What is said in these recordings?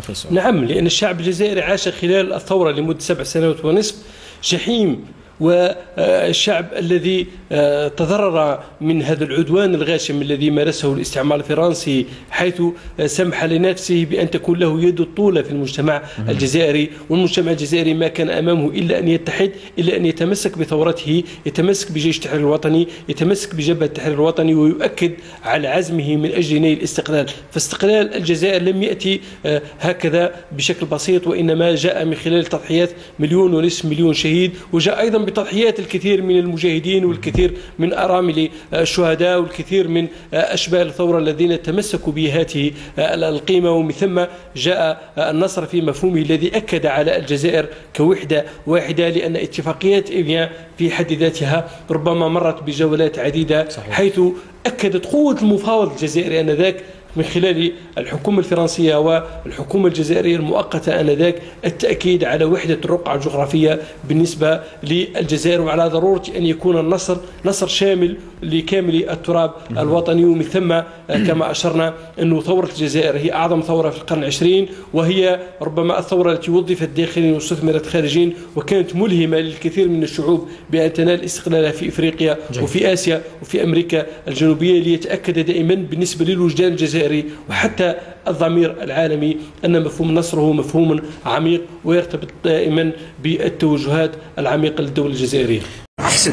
بروفيسور. نعم، لأن الشعب الجزائري عاش خلال الثورة لمدة 7 سنوات ونصف جحيم، والشعب الذي تضرر من هذا العدوان الغاشم الذي مارسه الاستعمار الفرنسي، حيث سمح لنفسه بأن تكون له يد الطولة في المجتمع الجزائري. والمجتمع الجزائري ما كان أمامه إلا أن يتحد، إلا أن يتمسك بثورته، يتمسك بجيش التحرير الوطني، يتمسك بجبهة التحرير الوطني، ويؤكد على عزمه من أجل نيل الاستقلال. فاستقلال الجزائر لم يأتي هكذا بشكل بسيط، وإنما جاء من خلال تضحيات 1.5 مليون شهيد، وجاء أيضا بتضحيات الكثير من المجاهدين والكثير من أرامل الشهداء والكثير من أشبال الثورة الذين تمسكوا بهذه القيمة. ومن ثم جاء النصر في مفهومه الذي أكد على الجزائر كوحدة واحدة، لأن اتفاقيات إيفيان في حد ذاتها ربما مرت بجولات عديدة، حيث أكدت قوة المفاوض الجزائري آنذاك من خلال الحكومة الفرنسية والحكومة الجزائرية المؤقتة آنذاك التأكيد على وحدة الرقعة الجغرافية بالنسبة للجزائر، وعلى ضرورة أن يكون النصر نصر شامل لكامل التراب الوطني. ومن ثم كما أشرنا أن ثورة الجزائر هي أعظم ثورة في القرن العشرين، وهي ربما الثورة التي وظفت داخليا واستثمرت خارجيا، وكانت ملهمة للكثير من الشعوب بأن تنال استقلالها في إفريقيا وفي آسيا وفي أمريكا الجنوبية، ليتأكد دائما بالنسبة للوجدان الجزائري وحتى الضمير العالمي أن مفهوم النصر هو مفهوم عميق ويرتبط دائما بالتوجهات العميقة للدولة الجزائرية. أحسن.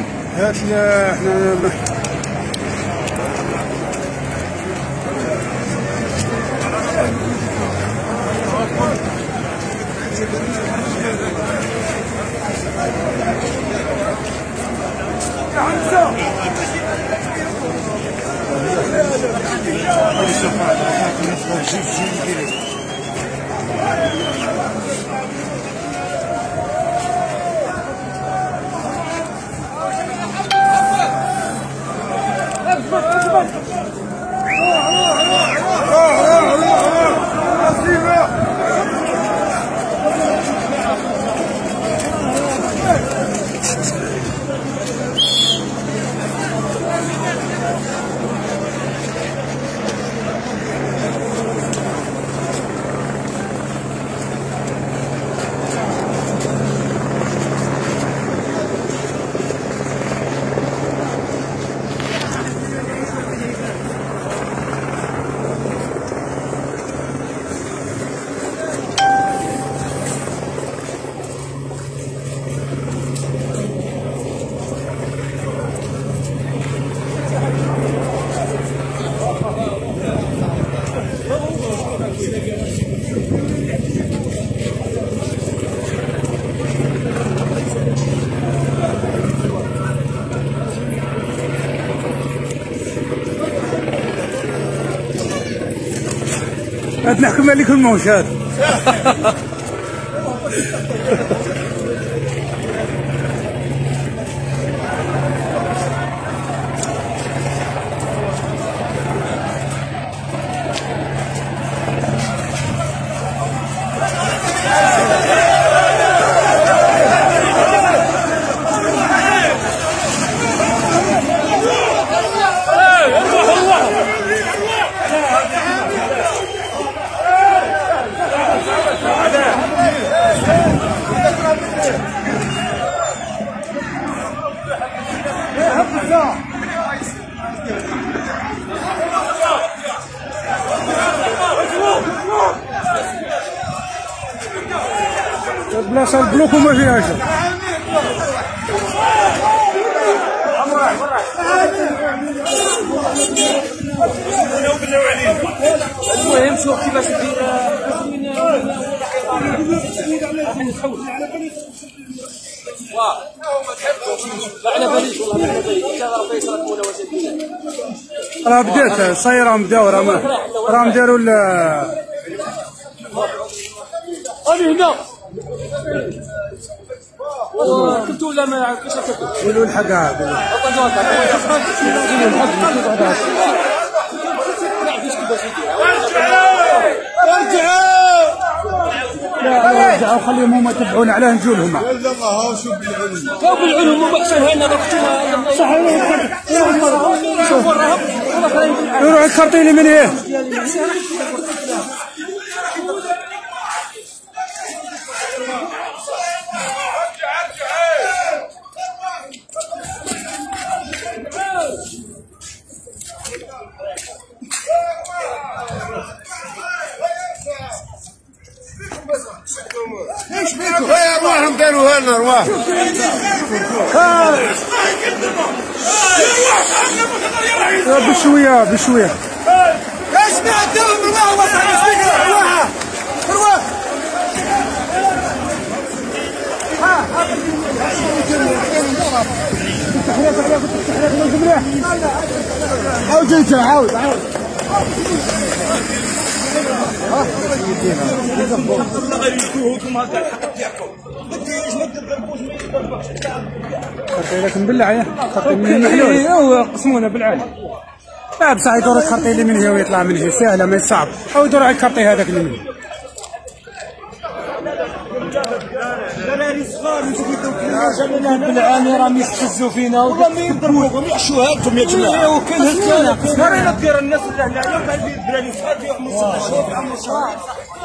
هاد نحكم عليك الموش هذا. بلاصة البلوك وما فيهاش. المهم شوف كيفاش دير راه بدات صايره بداو راهم داروا هنا كنتو ولا ما عرفتش كنتو قولوا الحق لا رجعوا خليهم هما يتبعون على نجول هما. لا ما هاو شوف بالعلوم هما كسروا هنا صح يروح الكرطيلي من هيه ايش بيكم؟ ارواحهم داروا لنا ارواح. بشويه بشويه. ايش نعدهم ارواح وصل ارواح ارواح. عاود انت عاود لكن بالله عليه خطي من المحلول هو قسمونا بالعالي. لا بصح يدور الخرطي اللي من هي ويطلع من هي سهله ما صعب، او يدور على الخرطي هذاك اللي من هي. بالعاني راهم يستفزوا فينا وراهم يضربوكم يحشوا هاتهم يا جماعه. وكان هكا مرينا دير الناس اللي هنايا وقال لي الدراري صغار يعملوا 6 شهور يعملوا شهر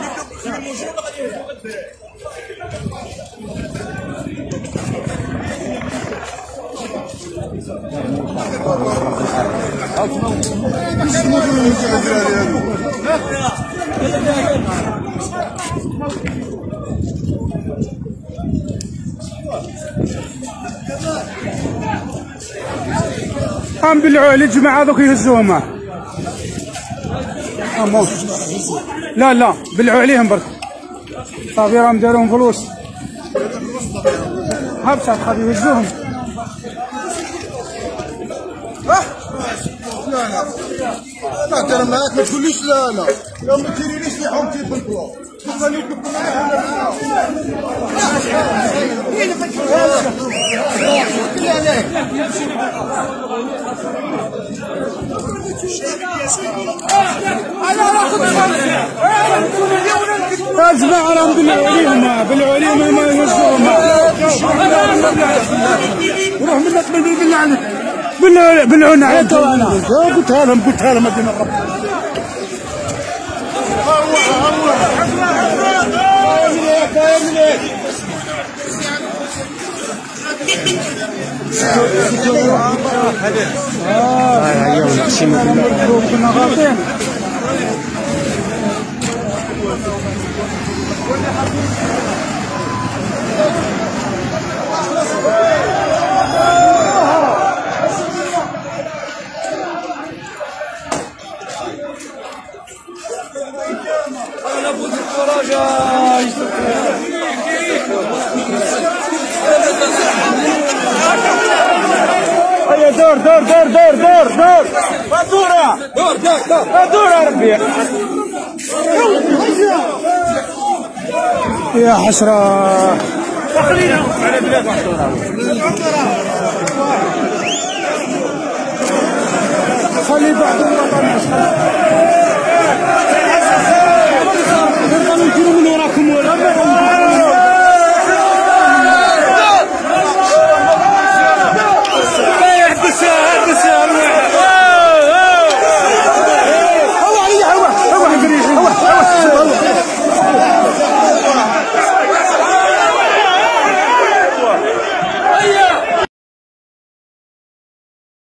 قام بالعول الجماعة هذوك يهزوهم. لا لا بالعوا عليهم برك. صافي راهم داروهم فلوس. هبسط خاطر يهزوهم. لا لا ترى معاك ما تقوليش لا لا لو ما تديريليش في حومتي بالبلو الجماعة راهم بالعليهم ما يهزوهم. روح منك بالله عليك بالعون عليك. قلتها لهم ادينا الرب. كنا غالطين. هيا دور دور يا ربي يا حسرة. خلي بعض الوطن يجروا من وراكم ولا